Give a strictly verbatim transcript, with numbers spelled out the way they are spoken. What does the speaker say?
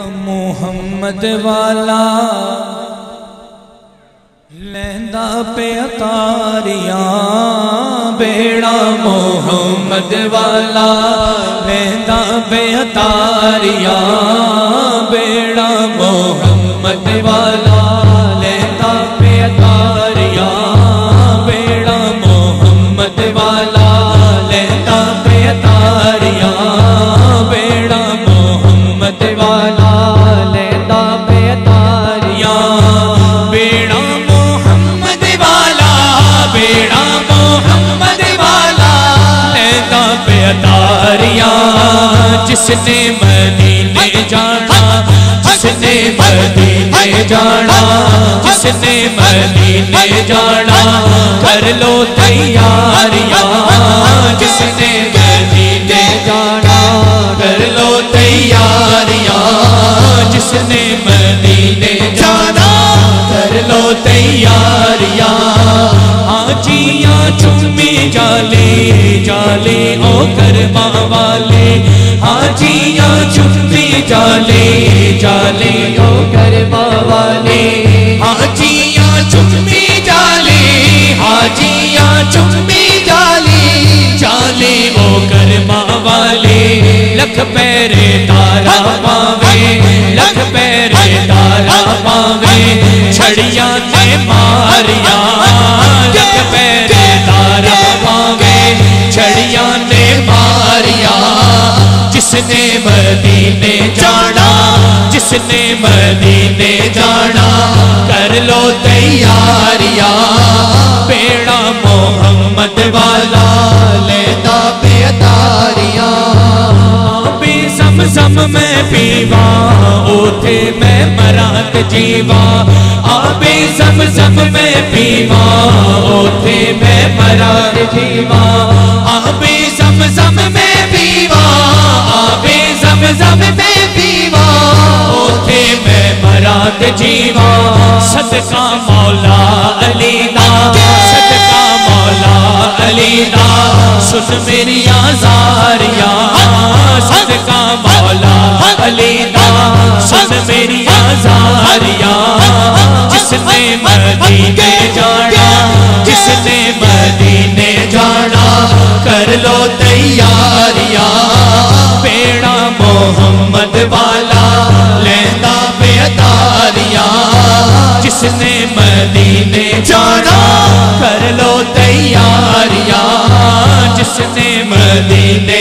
محمد والا لیندا پہ اتاریاں بیڑا محمد والا لیندا پہ اتاریاں بیڑا محمد والا لیندا پہ اتاریاں بیڑا محمد والا لیندا پہ اتاریاں بیڑا محمد والا لیندا پہ اتاریاں بیڑا محمد والا بیڑا محمد والا لیندا پہ اتاریاں جس نے مدینے جانا جس نے مدینے جانا جس نے مدینے جانا کر لو تیاریاں جس نے مدینے جانا کر لو تیاریاں جس نے مدینے جانا کر لو تیاریاں حاجیاں چومی جالے جالے او کرما والے حاجیاں چومی جالے جالے او کرما والے حاجیاں چومی جالے حاجیاں چومی جالے جالے او کرما والے لکھ پیرے تارا پاوے لکھ پیرے تارا پاوے چھڑیاں نے ماریاں لکھ پیرے تارا پاوے چھڑیاں نے ماریاں جس نے مدینے جانا جس نے مدینے جانا کر لو تیاریاں بیڑا محمد والا لیندا پہ اتاریاں آبِ زمزم میں پیواں اوتھے میں مرات جیواں آبِ زمزم میں پیواں اوتھے میں مرات جیواں آبِ زمزم میں پیواں آبِ زمزم میں پیواں اوتھے میں مرات جیواں صدقہ مولا علی دا صدقہ مولا علی دا سن میری آزاریاں صدقہ مولا علی دا سن میری آزاریاں جس نے مدینے جانا جس نے مدینے جانا کر لو تیاریاں بیڑا محمد والا لیندا پہ اتاریاں جس نے مدینے جانا کر لو تیاریاں جس نے مدینے